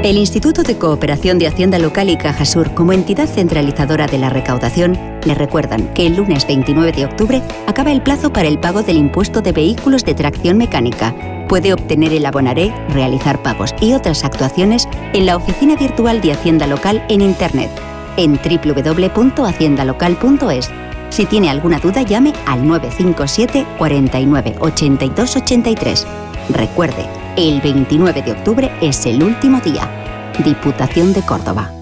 El Instituto de Cooperación de Hacienda Local y Cajasur, como entidad centralizadora de la recaudación, le recuerdan que el lunes 29 de octubre acaba el plazo para el pago del impuesto de vehículos de tracción mecánica. Puede obtener el abonaré, realizar pagos y otras actuaciones en la oficina virtual de Hacienda Local en Internet, en www.haciendalocal.es. Si tiene alguna duda, llame al 957 49 82 83. Recuerde, el 29 de octubre es el último día. Diputación de Córdoba.